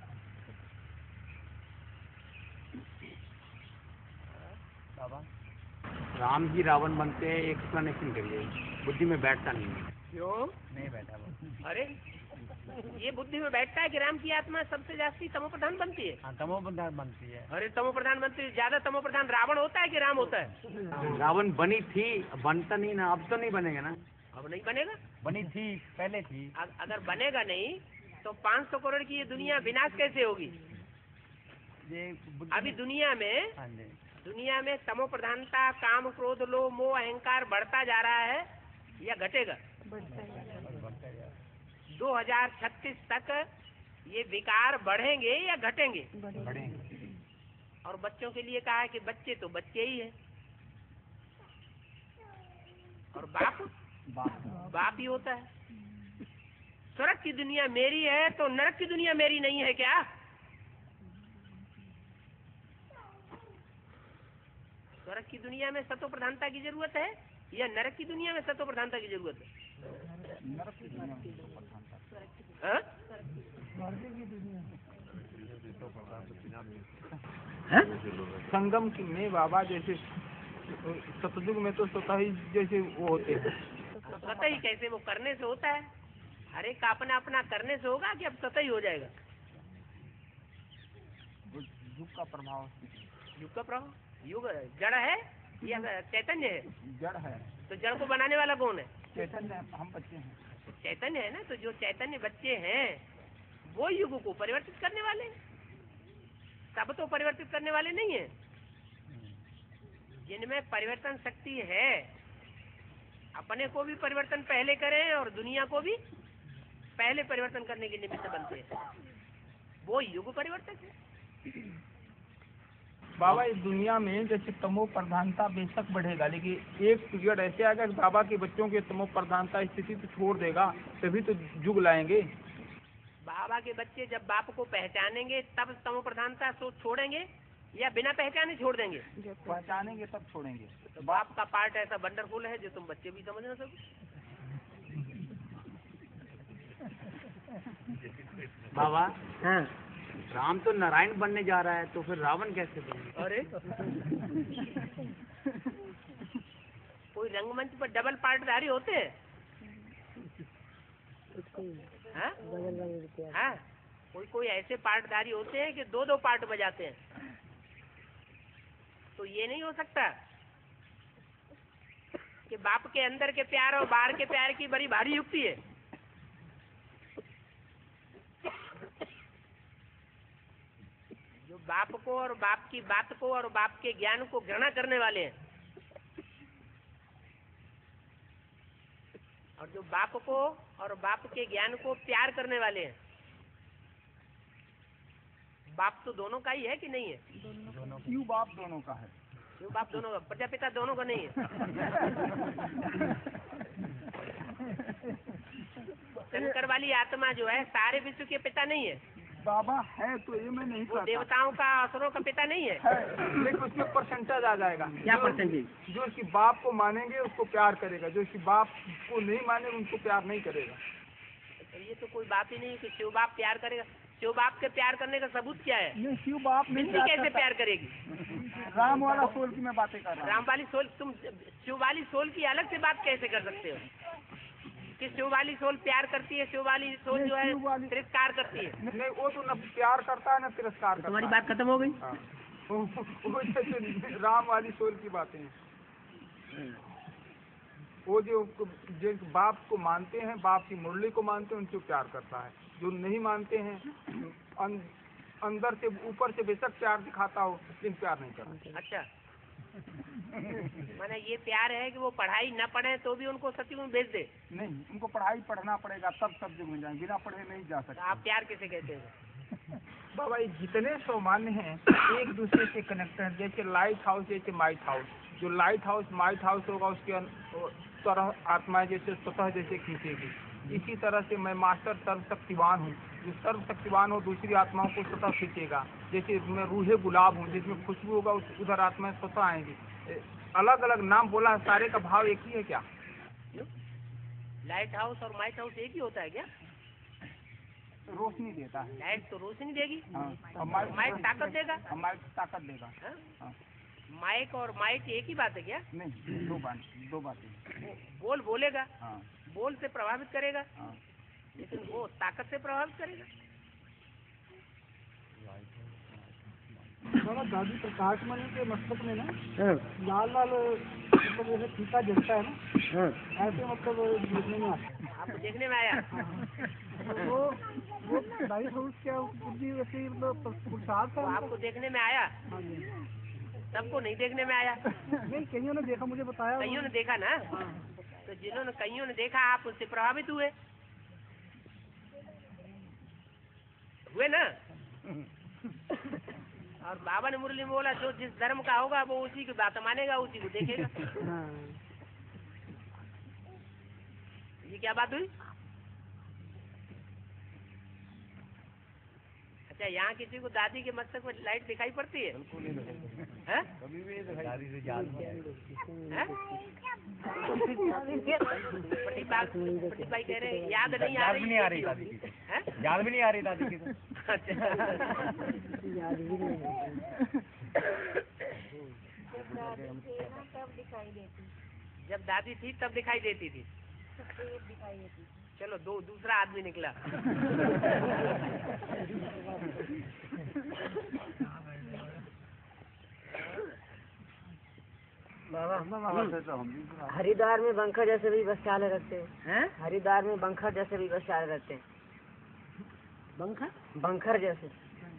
राम जी रावण बनते हैं, एक्सप्लेनेशन करिए। बुद्धि में बैठता नहीं है। क्यों नहीं बैठा वो। अरे ये बुद्धि में बैठता है कि राम की आत्मा सबसे ज्यादा तमो प्रधान बनती है। हाँ, तमो प्रधान बनती है। अरे तमो प्रधान बनती है, ज्यादा तमो प्रधान रावण होता है कि राम होता है? रावण बनी थी, बनता नहीं ना, अब तो नहीं बनेगा ना। अब नहीं बनेगा। बनी थी, पहले थी। अगर बनेगा नहीं तो 500 करोड़ की ये दुनिया विनाश कैसे होगी? ये अभी दुनिया में तमो प्रधानता, काम, क्रोध, लोभ, मोह, अहंकार बढ़ता जा रहा है या घटेगा? 2036 तक ये विकार बढ़ेंगे या घटेंगे? बढ़ेंगे। और बच्चों के लिए कहा है कि बच्चे तो बच्चे ही है और बाप ही होता है। स्वर्ग की दुनिया मेरी है तो नरक की दुनिया मेरी नहीं है क्या? स्वर्ग की दुनिया में सतो प्रधानता की जरूरत है या नरक की दुनिया में सतो प्रधानता की जरूरत है? हाँ? हाँ? संगम में बाबा जैसे सतयुग में तो स्वतः ही जैसे वो होते हैं। तो स्वतः ही कैसे? वो करने से होता है। हर एक का अपना अपना करने से होगा कि अब स्वतः ही हो जाएगा? युग का प्रभाव। युग का प्रभाव, युग जड़ है या चैतन्य है? जड़ है। तो जड़ को बनाने वाला कौन है? चैतन्य, हम बच्चे हैं। तो चैतन्य है ना, तो जो चैतन्य बच्चे हैं वो युग को परिवर्तित करने वाले हैं। सब तो परिवर्तित करने वाले नहीं है। जिनमें परिवर्तन शक्ति है अपने को भी परिवर्तन पहले करें और दुनिया को भी पहले परिवर्तन करने के निमित्त बनते हैं, वो युग परिवर्तक है। बाबा इस दुनिया में जैसे तमो प्रधानता बेशक बढ़ेगा, लेकिन एक पीरियड ऐसे आएगा कि बाबा के बच्चों के तमो प्रधानता स्थिति तो छोड़ देगा, तभी तो युग लाएंगे। बाबा के बच्चे जब बाप को पहचानेंगे तब तमो प्रधानता छोड़ेंगे या बिना पहचाने छोड़ देंगे? पहचानेंगे तब छोड़ेंगे। तो बाप का पार्ट ऐसा वंडरफुल है जो तुम बच्चे भी समझ ना सको। बाबा हाँ, राम तो नारायण बनने जा रहा है, तो फिर रावण कैसे बनेगा? अरे कोई रंगमंच पर डबल पार्टधारी होते हैं? हाँ? हाँ? कोई ऐसे पार्टधारी होते हैं कि दो दो पार्ट बजाते हैं। तो ये नहीं हो सकता कि बाप के अंदर के प्यार और बाहर के प्यार की बड़ी भारी युक्ति है। जो बाप को और बाप की बात को और बाप के ज्ञान को घृणा करने वाले हैं, और जो बाप को और बाप के ज्ञान को प्यार करने वाले हैं, बाप तो दोनों का ही है कि नहीं है? क्यों बाप दोनों का है? क्यों बाप दोनों का, प्रजापिता दोनों का नहीं है? शंकर वाली आत्मा जो है सारे विश्व के पिता नहीं है। बाबा है तो ये मैं नहीं वो कहता। देवताओं का असुरों का पिता नहीं है। लेकिन उसमें परसेंटेज आ जाएगा। क्या परसेंटेज? जो उसकी बाप को मानेंगे उसको प्यार करेगा, जो उसकी बाप को नहीं मानेंगे उनको प्यार नहीं करेगा। तो ये तो कोई बात ही नहीं है कि शिव बाप प्यार करेगा। शिव बाप के प्यार करने का सबूत क्या है? नहीं, शिव बाप नहीं बिंदी कैसे प्यार करेगी? राम वाला सोल की मैं बातें कर रहा हूँ। राम वाली सोल, तुम शिव वाली सोल की अलग से बात कैसे कर सकते हो कि शिव वाली सोल प्यार करती है, शिव वाली सोल जो है तिरस्कार करती है? नहीं, वो तो न प्यार करता है न तिरस्कार करता है। तुम्हारी बात खत्म हो गई। वो जैसे राम वाली सोल की बातें हैं। वो जो बाप को मानते हैं, बाप की मुरली को मानते हैं, उनको प्यार करता है। जो नहीं मानते हैं अंदर से ऊपर से बेशक प्यार दिखाता हो लेकिन प्यार नहीं करता। अच्छा, माने ये प्यार है कि वो पढ़ाई न पढ़े तो भी उनको सत्युग में भेज दे? नहीं, उनको पढ़ाई पढ़ना पड़ेगा तब सब जगह में जाएंगे, बिना पढ़े नहीं जा सकते। आप प्यार किसे कहते हैं? बाबा ये जितने सामान्य हैं एक दूसरे से कनेक्टेड, जैसे लाइट हाउस जैसे माइट हाउस। जो लाइट हाउस माइट हाउस होगा उसके तरह आत्माएं जैसे स्वतः जैसे खींचेगी। इसी तरह से मैं मास्टर सर्वशक्तिवान हूँ, जो सर्वशक्तिवान हो दूसरी आत्माओं को स्वतः खींचेगा। जैसे मैं रूहे गुलाब हूँ, जिसमें खुशबू होगा उधर आत्माएं स्वतः आएंगी। अलग अलग नाम बोला है, सारे का भाव एक ही है क्या? लाइट हाउस और माइट हाउस एक ही होता है क्या? रोशनी देता है। लाइट तो रोशनी देगी, हाँ, माइट ताकत देगा। माइट ताकत देगा। हाँ? हाँ। माइक और माइट एक ही बात है क्या? नहीं, दो बातें। बोल बोलेगा, हाँ, बोल से प्रभावित करेगा, हाँ। लेकिन वो ताकत से प्रभावित करेगा। थोड़ा दादी प्रकाश मणि के मस्तक में ना लाल लाल मतलब जैसे फीता जलता है ना, ऐसे मतलब देखने में आता है। आपको देखने में आया? वो लाइट हाउस क्या बुद्धि वैसे मतलब पुरुषार्थ वो है। आपको देखने में आया? हाँ जी। सबको नहीं देखने में आया? नहीं, कईयों ने देखा, मुझे बताया। कईयों ने देखा ना? तो जिन्होंने कईयों ने देखा आप उससे प्रभावित हुए ना? और बाबा ने मुरली में बोला जो जिस धर्म का होगा वो उसी की बात मानेगा, उसी को देखेगा। ये क्या बात हुई? अच्छा, यहाँ किसी को दादी के मस्तक में लाइट दिखाई पड़ती है? हैं? कभी भी दादी से याद हैं? पटी भाई कह रहे याद नहीं आ रही दादी की। हैं? याद भी नहीं आ रही दादी की। जब दादी थी तब दिखाई देती थी। चलो दूसरा आदमी निकला। हरिद्वार में बंकर जैसे भी बस चाले रहते हैं। हरिद्वार में बंकर जैसे भी बस चाले रहते हैं। बंकर जैसे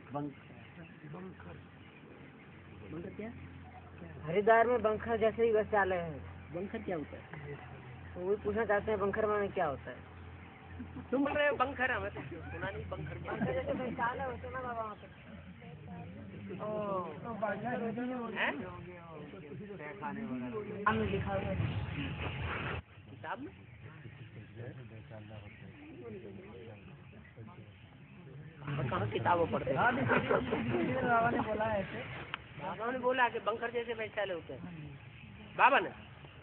बंकर क्या? हरिद्वार में बंकर जैसे ही बस चाले हैं। बंकर क्या होता है? तो वही पूछना चाहते हैं, बंकर माने क्या होता है? तुम बोल रहे हो बंकर, हमें तो सुना नहीं। बंकर जैसे बस चाले होते ना बाबा वहाँ पे। लिखा हुआ किताब में। कहाँ किताबों पढ़ते हैं? बाबा ने बोला है ऐसे। बाबा ने बोला कि बंकर जैसे वैशाले होते हैं। बाबा ने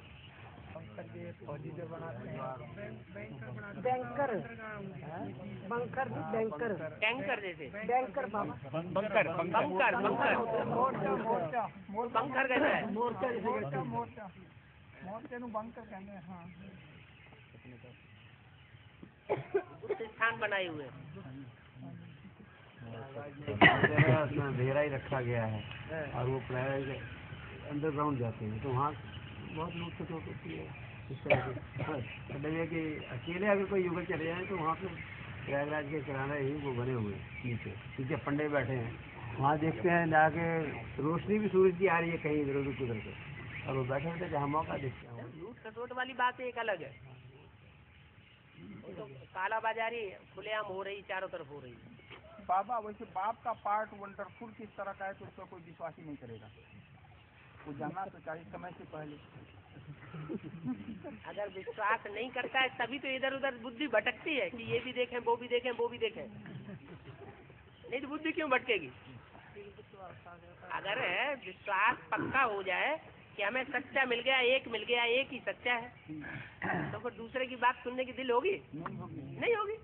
फौजी जो बनाते हैं बैंकर, बंकर बैंकर, टैंकर जैसे बैंकर। बाबा बंकर बंकर बंकर बंकर कैसा है? मोर्चा नु बंकर कहते हैं। हाँ, उस स्थान बनाए हुए उसमें अंधेरा ही रखा गया है और वो प्राय अंडरग्राउंड जाते हैं, तो वहाँ बहुत लोग से चोट होती है इस तरह से। मतलब ये कि अकेले अगर कोई युगल चले जाए तो वहाँ पे प्रयागराज के किनारे ही वो बने हुए नीचे पंडे बैठे हैं, वहाँ देखते हैं जाके रोशनी भी सूरज की आ रही है कहीं इधर उधर कुदर के, और वो बैठे होते जहाँ मौका देखते हैं। लूट खसोट वाली बात एक अलग है। तो काला बाजारी खुलेआम हो रही, चारों तरफ हो रही। बाबा वैसे बाप का पार्ट वंडरफुल किस तरह का है तो उसका कोई विश्वास ही नहीं करेगा। वो जाना तो चाहिए समय से पहले। अगर विश्वास नहीं करता है तभी तो इधर उधर बुद्धि भटकती है कि ये भी देखें वो भी देखें वो भी देखें। नहीं तो बुद्धि क्यों भटकेगी? अगर विश्वास पक्का हो जाए कि हमें सच्चा मिल गया, एक ही सच्चा है, तो फिर दूसरे की बात सुनने की दिल होगी? नहीं होगी।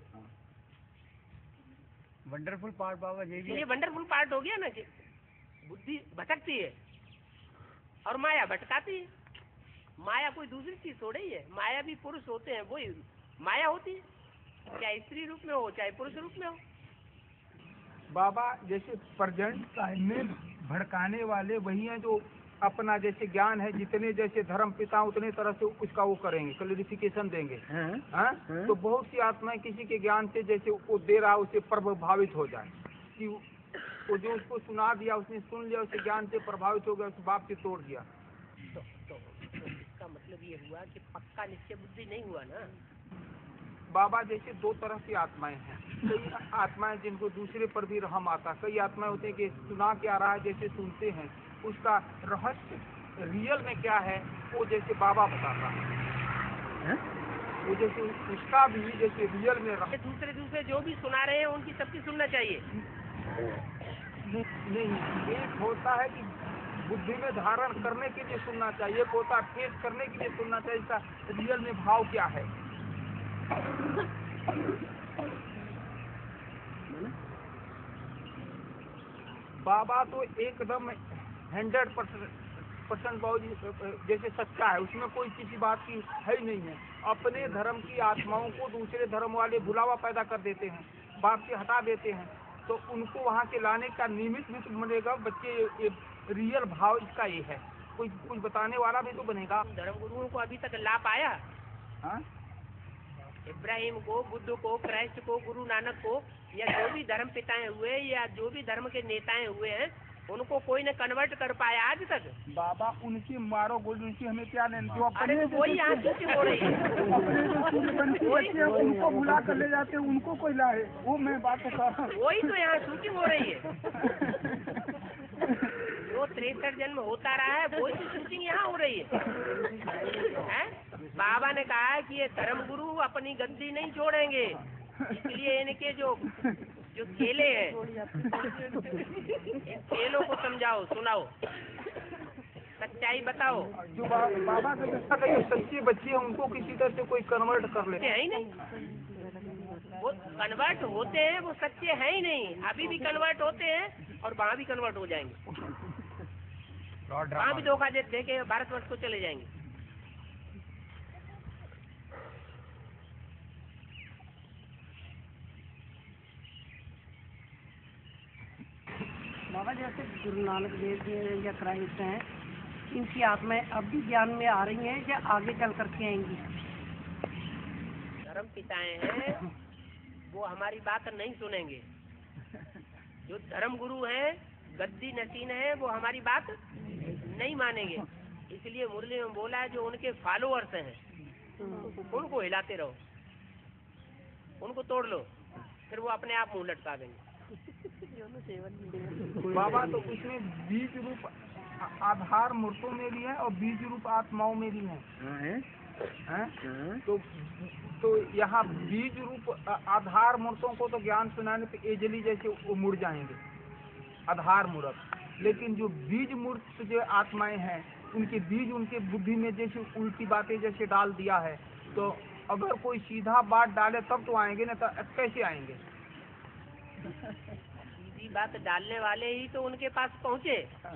वंडरफुल पार्ट बाबा ये वंडरफुल पार्ट हो गया ना कि बुद्धि भटकती है और माया भटकाती है। माया कोई दूसरी चीज थोड़ी ही है। माया भी पुरुष होते हैं, वही माया होती है, चाहे स्त्री रूप में हो चाहे पुरुष रूप में हो। बाबा जैसे प्रेजेंट टाइम में भड़काने वाले वही हैं जो अपना जैसे ज्ञान है, जितने जैसे धर्म पिता उतने तरह से उसका वो करेंगे, क्लैरिफिकेशन देंगे। तो बहुत सी आत्माएं किसी के ज्ञान से जैसे वो दे रहा उससे प्रभावित हो जाए कि वो जो उसको सुना दिया उसने सुन लिया, उसके ज्ञान से प्रभावित हो गया, उस बाप से तोड़ दिया। तो इसका मतलब ये हुआ कि पक्का निश्चय बुद्धि नहीं हुआ ना। बाबा जैसे दो तरह की आत्माएं हैं। कई आत्माएं जिनको दूसरे पर भी रहम आता, कई आत्माएं होते हैं कि सुना क्या रहा है, जैसे सुनते हैं उसका रहस्य रियल में क्या है वो जैसे बाबा बताता है। वो जैसे उसका भी जैसे रियल में दूसरे जो भी सुना रहे हैं उनकी सबकी सुनना चाहिए। नहीं, एक होता है कि बुद्धि में धारण करने के लिए सुनना चाहिए, एक होता है फेस करने के लिए सुनना चाहिए। इसका रियल में भाव क्या है? बाबा तो एकदम 100% बाबूजी जैसे सच्चा है, उसमें कोई किसी बात की है ही नहीं है। अपने धर्म की आत्माओं को दूसरे धर्म वाले बुलावा पैदा कर देते हैं, बाप से हटा देते हैं, तो उनको वहाँ के लाने का निमित्त भी तो बनेगा। बच्चे रियल भाव इसका ये है, कोई कुछ बताने वाला भी तो बनेगा। धर्म गुरुओं को अभी तक लाभ आया? हाँ, इब्राहिम को, बुद्ध को, क्राइस्ट को, गुरु नानक को, या जो भी धर्म पिताएं हुए या जो भी धर्म के नेताएं हुए हैं, उनको कोई ने कन्वर्ट कर पाया आज तक? बाबा उनकी मारो गोली, उनकी हमें क्या लेना? जो अरे तो वही यहाँ शूटिंग हो रही है। उनको बुला कर ले जाते हैं, उनको कोई लाए, वो मैं बात कर रहा हूँ। वही तो यहाँ शूटिंग हो रही है। जो 63 जन्म होता रहा है वही तो शूटिंग यहाँ हो रही है? बाबा ने कहा है कि ये धर्म गुरु अपनी गद्दी नहीं छोड़ेंगे, इसलिए इनके जो खेले हैं इन खेलों को समझाओ, सुनाओ, सच्चाई बताओ। जो बाबा के जो सच्चे बच्चे हैं उनको किसी तरह से कोई कन्वर्ट कर ले है ही नहीं। वो कन्वर्ट होते हैं, वो सच्चे हैं ही नहीं। अभी भी कन्वर्ट होते हैं और वहाँ भी कन्वर्ट हो जाएंगे, वहाँ भी धोखा दे के भारतवर्ष को चले जाएंगे। बाबा जैसे गुरु नानक देव जी या क्राइस्ट हैं, इनकी आत्माएं अब भी ज्ञान में आ रही हैं या आगे चल करके आएंगी? धर्म पिताएं हैं वो हमारी बात नहीं सुनेंगे। जो धर्म गुरु हैं, गद्दी नसीन है, वो हमारी बात नहीं मानेंगे। इसलिए मुरली में बोला है जो उनके फॉलोअर्स हैं उनको हिलाते रहो, उनको तोड़ लो, फिर वो अपने आप मुंह लटका देंगे। बाबा तो उसमें बीज रूप आधार मूर्तों में भी है और बीज रूप आत्माओं में भी है। तो यहाँ बीज रूप आधार मूर्तों को तो ज्ञान सुनाने पे एजली जैसे वो मुड़ जाएंगे, आधार मूर्त। लेकिन जो बीज मूर्त जो आत्माएं हैं, उनके बीज उनके बुद्धि में जैसे उल्टी बातें जैसे डाल दिया है, तो अगर कोई सीधा बात डाले तब तो आएंगे, ना तो कैसे आएंगे? सीधी बात डालने वाले ही तो उनके पास पहुँचे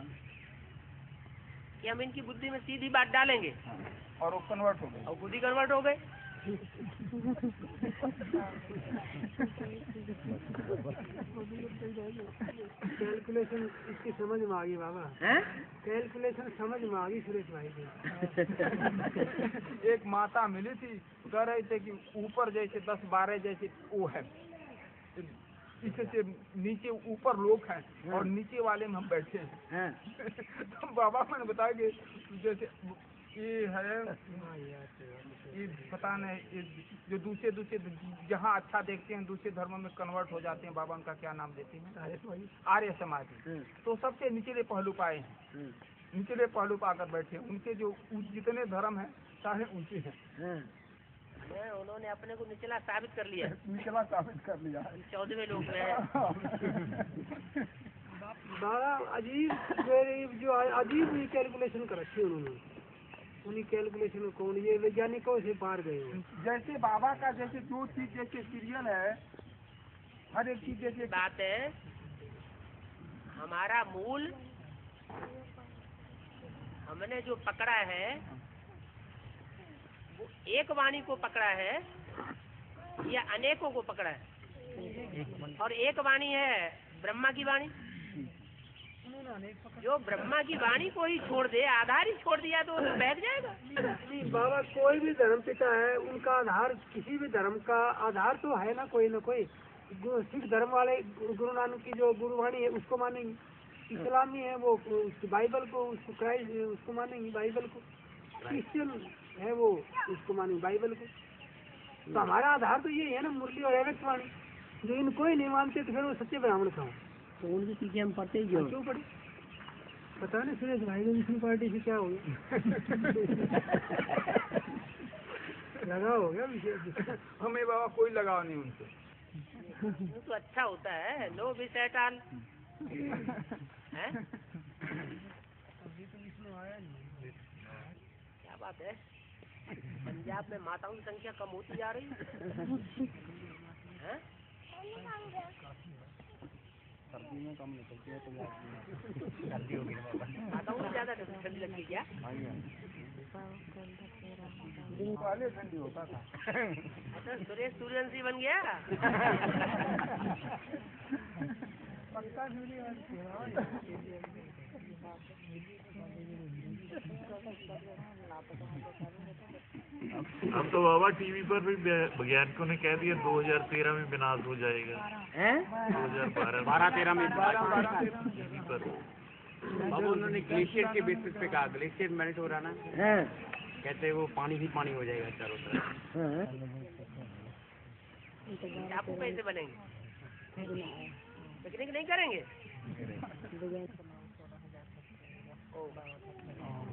कि हम इनकी बुद्धि में सीधी बात डालेंगे, और वो कन्वर्ट हो गए, और खुद ही कन्वर्ट हो गए। कैलकुलेशन इसकी समझ में आ गई बाबा, कैलकुलेशन समझ में आ गई सुरेश भाई की। एक माता मिली थी, कह रहे थे कि ऊपर जैसे 10-12 जैसे वो है, इससे नीचे ऊपर लोग हैं और नीचे वाले में हम बैठे हैं। तो बाबा मैंने बताया कि जैसे ये है, ये पता नहीं, ये जो दूसरे जहाँ अच्छा देखते हैं दूसरे धर्मों में कन्वर्ट हो जाते हैं, बाबा उनका क्या नाम देते हैं? आर्य समाजी। तो सबसे निचले पहलू पाए हैं, निचले पहलू पर आकर बैठे हैं। उनके जो जितने धर्म हैं सारे ऊंचे हैं। उन्होंने अपने को निचला साबित कर लिया, निचला साबित कर लिया। 14वें लोक में है। बड़ा अजीब जो अजीब कैलकुलेशन कर रखी है उन्होंने, उन्हीं कैलकुलेशन को ये वैज्ञानिकों से पार गए हैं। जैसे बाबा का जैसे जो चीज जैसे सीरियल है, हर एक चीज जैसे बात है, हमारा मूल हमने जो पकड़ा है वो एक वाणी को पकड़ा है या अनेकों को पकड़ा है? और एक वाणी है ब्रह्मा की वाणी। जो ब्रह्मा की वाणी को ही छोड़ दे, आधार ही छोड़ दिया तो बैठ जाएगा। नहीं बाबा, कोई भी धर्म पिता है, उनका आधार किसी भी धर्म का आधार तो है ना कोई। सिख धर्म वाले गुरु नानक की जो गुरुवाणी है उसको मानेंगे, इस्लामी है वो बाइबल को, उसको क्राइस्ट उसको मानेंगे बाइबल को, क्रिश्चियन है वो उसको मानेंगे बाइबल को। तो हमारा आधार तो ये है ना मुरली और एवरेक्स वाणी। जो इनको ही नहीं मानते तो फिर वो सच्चे ब्राह्मण कहाँ? तो उनके पीछे हम पढ़ते ही क्यों पढ़े? पता नहीं सुरेश भाई को दूसरी पार्टी से क्या हो गया। लगा हो गया विषय। हमें बाबा कोई लगाव नहीं उनसे। तो अच्छा होता है, नो विस एट ऑल है। क्या बात है, पंजाब में माताओं की संख्या कम होती जा रही है। सर्दी में कम निकलती है तो सर्दी होगी माताओं को ज्यादा ठंडी लगती क्या? दिन पहले ठंडी होता था। अच्छा, सुरेश सूर्यवंशी बन गया। अब तो बाबा टीवी पर भी वैज्ञानिकों ने कह दिया 2013 में विनाश हो जाएगा। 2012-13 में टीवी पर अब उन्होंने ग्लेशियर के बेसिस पे कहा, ग्लेशियर मेल्ट हो रहा ना, कहते हैं वो पानी ही पानी हो जाएगा चारों तरफ। आपको कैसे बनेंगे? पिकनिक नहीं करेंगे?